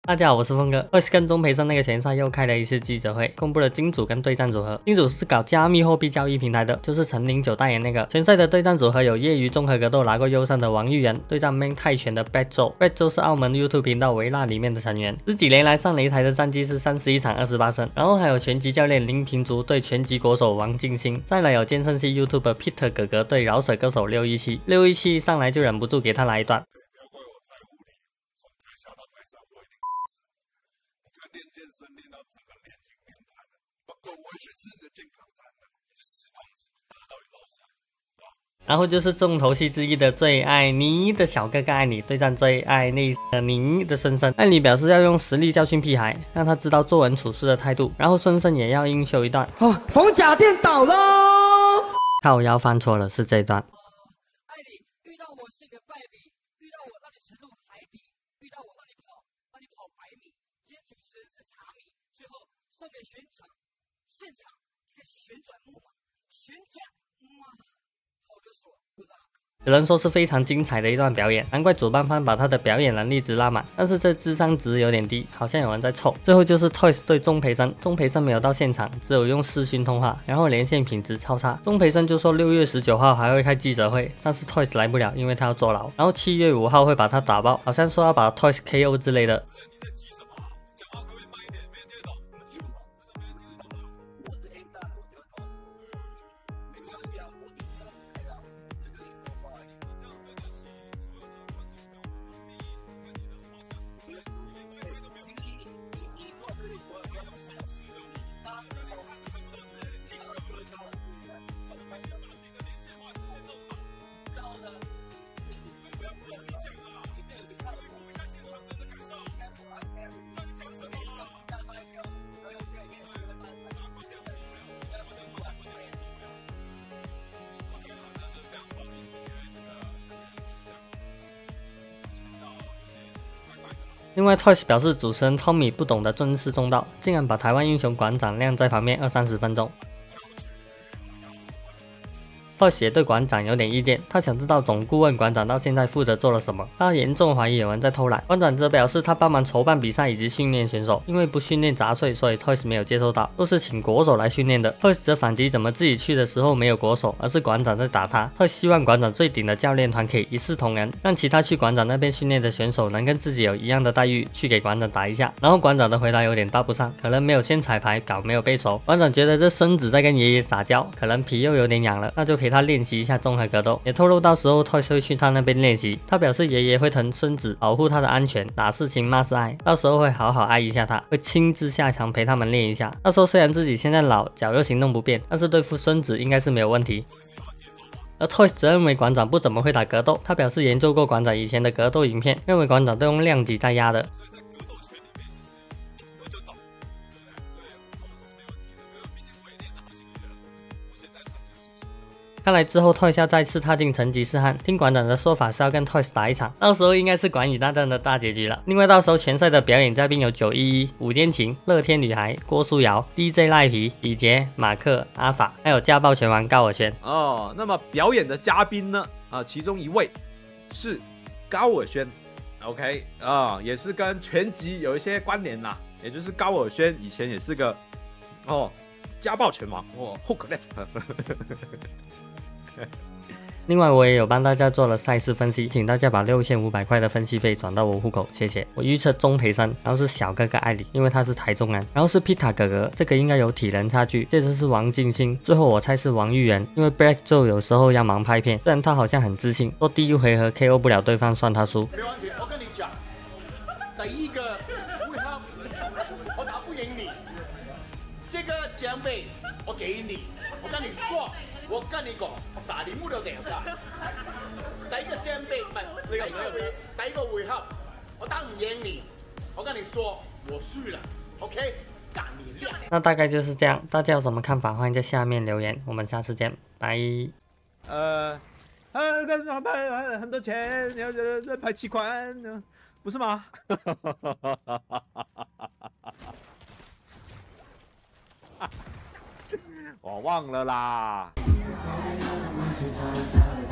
大家好，我是峰哥。Toys 跟钟培生那个拳赛又开了一次记者会，公布了金主跟对战组合。金主是搞加密货币交易平台的，就是陈零九代言那个。拳赛的对战组合有业余综合格斗拿过优胜的王玉仁，对战 Man 泰拳的 Brad Joe。Brad Joe 是澳门 YouTube 频道维纳里面的成员，十几年来上擂台的战绩是31场28胜。然后还有拳击教练林平竹对拳击国手王敬兴，再来有健身系 YouTuber Peter 哥哥对饶舌歌手617，617一上来就忍不住给他来一段。 练健身练到整个脸型面瘫了，不够我去吃你的健康餐了，就死胖子，打到你楼上。 然后就是重头戏之一的最爱你的小哥哥爱你对战最爱你的你的孙生。爱你表示要用实力教训屁孩，让他知道做人处事的态度。然后孙生也要硬秀一段。 哦，逢甲店倒喽！ 靠腰犯错了是这一段。 爱你遇到我是你的败笔，遇到我让你沉入海底，遇到我让你跑100米。今天主持人是茶米，最后送给现场一个旋转木马，旋转哇，好的爽，不辣。 只能说是非常精彩的一段表演，难怪主办方把他的表演能力值拉满。但是这智商值有点低，好像有人在凑。最后就是 Toys 对钟培生，钟培生没有到现场，只有用视讯通话，然后连线品质超差。钟培生就说6月19号还会开记者会，但是 Toys 来不了，因为他要坐牢。然后7月5号会把他打爆，好像说要把 Toys KO 之类的。另外 ，Toys 表示主持人 Tommy 不懂得尊师重道，竟然把台湾英雄馆长晾在旁边20-30分钟。Toys 也对馆长有点意见，他想知道总顾问馆长到现在负责做了什么。他严重怀疑有人在偷懒。馆长则表示他帮忙筹办比赛以及训练选手，因为不训练杂碎，所以 Toys 没有接收到，都是请国手来训练的。Toys 则反击怎么自己去的时候没有国手，而是馆长在打他。Toys 希望馆长最顶的教练团可以一视同仁，让其他去馆长那边训练的选手能跟自己有一样的待遇，去给馆长打一下。然后馆长的回答有点搭不上，可能没有先彩排稿没有背熟。馆长觉得这孙子在跟爷爷撒娇，可能皮又有点痒了，那就陪他练习一下综合格斗，也透露到时候 Toys 会去他那边练习。他表示爷爷会疼孙子，保护他的安全，打是情骂是爱，到时候会好好爱一下他，会亲自下场陪他们练一下。他说虽然自己现在老，脚又行动不便，但是对付孙子应该是没有问题。而 Toys 则认为馆长不怎么会打格斗，他表示研究过馆长以前的格斗影片，认为馆长都用量级在压的。看来之后 Toys 要再次踏进成吉思汗，听馆长的说法是要跟 Toys 打一场，到时候应该是馆与大战的大结局了。另外到时候拳赛的表演嘉宾有911、午间情、乐天女孩、郭书瑶、DJ 赖皮、李杰、马克、阿法，还有家暴拳王高尔宣。 哦，那么表演的嘉宾呢？其中一位是高尔宣 ，OK 也是跟拳击有一些关联啦，也就是高尔宣以前也是个家暴拳王Hook Left。 另外我也有帮大家做了赛事分析，请大家把6500块的分析费转到我户口，谢谢。我预测钟培生，然后是小哥哥艾里，因为他是台中人，然后是 Peter 哥哥，这个应该有体能差距，接着是王敬兴，最后我猜是王玉仁，因为 Brad Joe 有时候要忙拍片，虽然他好像很自信，说第一回合 KO 不了对方算他输。 没问题，我跟你讲，第一个回合我打不赢你，这个奖杯我给你，我跟你说。我跟你讲，我啥礼物都掉晒。第一個獎杯唔係，第一個回合我打唔贏你，我跟你說我輸了 ，OK， 幹你亮。 那大概就是这样，大家有什么看法，欢迎在下面留言，我们下次见，拜。 很多钱，你要再排期款，不是吗？我忘了啦。